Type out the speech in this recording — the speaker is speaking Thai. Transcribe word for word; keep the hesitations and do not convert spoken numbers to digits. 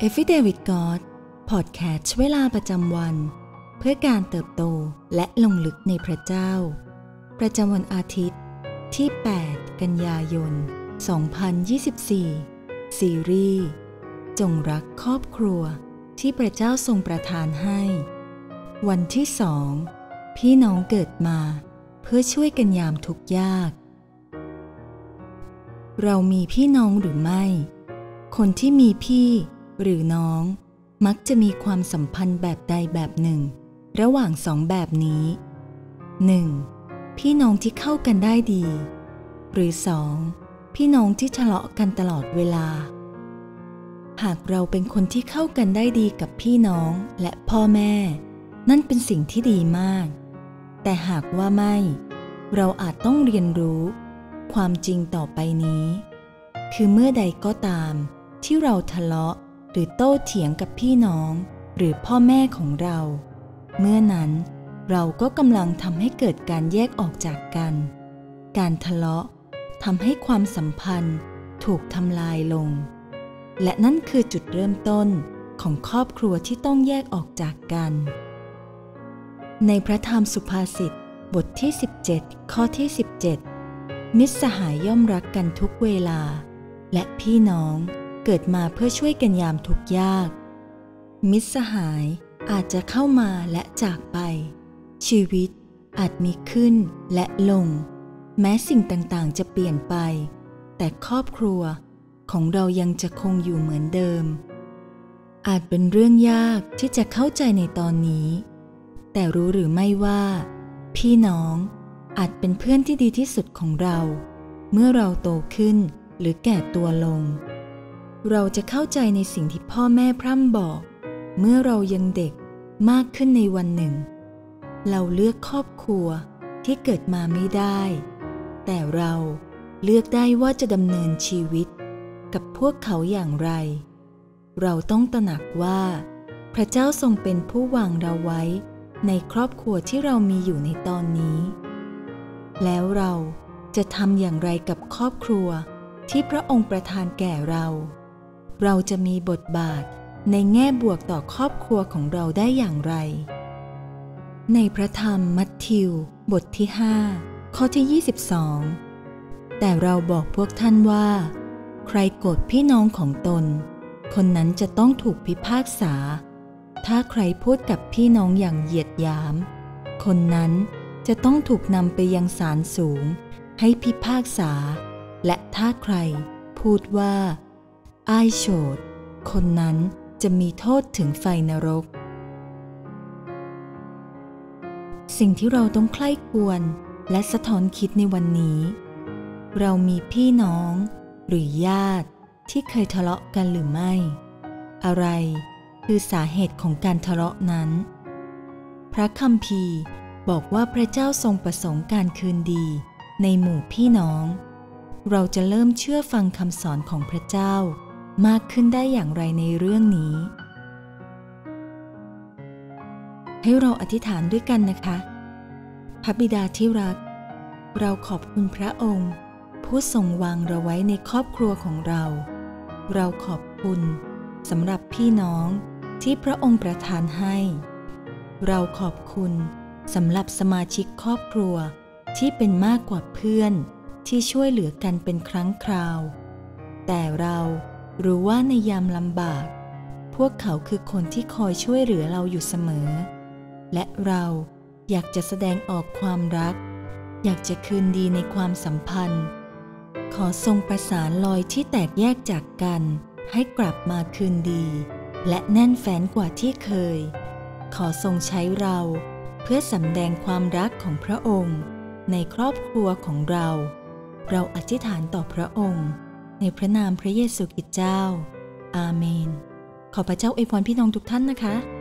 Everyday with God พอดแคสต์เวลาประจำวันเพื่อการเติบโตและลงลึกในพระเจ้าประจำวันอาทิตย์ที่แปดกันยายนสองพันยี่สิบสี่ซีรีส์จงรักครอบครัวที่พระเจ้าทรงประทานให้วันที่สองพี่น้องเกิดมาเพื่อช่วยกันยามทุกข์ยากเรามีพี่น้องหรือไม่คนที่มีพี่หรือน้องมักจะมีความสัมพันธ์แบบใดแบบหนึ่งระหว่างสองแบบนี้ หนึ่ง. พี่น้องที่เข้ากันได้ดีหรือ สอง. พี่น้องที่ทะเลาะกันตลอดเวลาหากเราเป็นคนที่เข้ากันได้ดีกับพี่น้องและพ่อแม่นั่นเป็นสิ่งที่ดีมากแต่หากว่าไม่เราอาจต้องเรียนรู้ความจริงต่อไปนี้คือเมื่อใดก็ตามที่เราทะเลาะหรือโต้เถียงกับพี่น้องหรือพ่อแม่ของเราเมื่อนั้นเราก็กำลังทำให้เกิดการแยกออกจากกันการทะเลาะทำให้ความสัมพันธ์ถูกทำลายลงและนั่นคือจุดเริ่มต้นของครอบครัวที่ต้องแยกออกจากกันในพระธรรมสุภาษิตบทที่สิบเจ็ดข้อที่สิบเจ็ดมิตรสหายย่อมรักกันทุกเวลาและพี่น้องเกิดมาเพื่อช่วยกันยามทุกข์ยากมิตรสหายอาจจะเข้ามาและจากไปชีวิตอาจมีขึ้นและลงแม้สิ่งต่างๆจะเปลี่ยนไปแต่ครอบครัวของเรายังจะคงอยู่เหมือนเดิมอาจเป็นเรื่องยากที่จะเข้าใจในตอนนี้แต่รู้หรือไม่ว่าพี่น้องอาจเป็นเพื่อนที่ดีที่สุดของเราเมื่อเราโตขึ้นหรือแก่ตัวลงเราจะเข้าใจในสิ่งที่พ่อแม่พร่ำบอกเมื่อเรายังเด็กมากขึ้นในวันหนึ่งเราเลือกครอบครัวที่เกิดมาไม่ได้แต่เราเลือกได้ว่าจะดำเนินชีวิตกับพวกเขาอย่างไรเราต้องตระหนักว่าพระเจ้าทรงเป็นผู้วางเราไว้ในครอบครัวที่เรามีอยู่ในตอนนี้แล้วเราจะทำอย่างไรกับครอบครัวที่พระองค์ประทานแก่เราเราจะมีบทบาทในแง่บวกต่อครอบครัวของเราได้อย่างไรในพระธรรมมัทธิวบทที่ห้าข้อที่ยี่สิบสองแต่เราบอกพวกท่านว่าใครโกรธพี่น้องของตนคนนั้นจะต้องถูกพิพากษาถ้าใครพูดกับพี่น้องอย่างเหยียดหยามคนนั้นจะต้องถูกนำไปยังศาลสูงให้พิพากษาและถ้าใครพูดว่าอ้ายโฉดคนนั้นจะมีโทษถึงไฟนรกสิ่งที่เราต้องใคร่ควรและสะท้อนคิดในวันนี้เรามีพี่น้องหรือญาติที่เคยทะเลาะกันหรือไม่อะไรคือสาเหตุของการทะเลาะนั้นพระคัมภีร์บอกว่าพระเจ้าทรงประสงค์การคืนดีในหมู่พี่น้องเราจะเริ่มเชื่อฟังคำสอนของพระเจ้ามากขึ้นได้อย่างไรในเรื่องนี้ให้เราอธิษฐานด้วยกันนะคะพระบิดาที่รักเราขอบคุณพระองค์ผู้ทรงวางเราไว้ในครอบครัวของเราเราขอบคุณสำหรับพี่น้องที่พระองค์ประทานให้เราขอบคุณสำหรับสมาชิกครอบครัวที่เป็นมากกว่าเพื่อนที่ช่วยเหลือกันเป็นครั้งคราวแต่เรารู้ว่าในยามลำบากพวกเขาคือคนที่คอยช่วยเหลือเราอยู่เสมอและเราอยากจะแสดงออกความรักอยากจะคืนดีในความสัมพันธ์ขอทรงประสานรอยที่แตกแยกจากกันให้กลับมาคืนดีและแน่นแฟ้นกว่าที่เคยขอทรงใช้เราเพื่อสำแดงความรักของพระองค์ในครอบครัวของเราเราอธิษฐานต่อพระองค์ในพระนามพระเยซูคริสต์เจ้าอาเมนขอพระเจ้าอวยพรพี่น้องทุกท่านนะคะ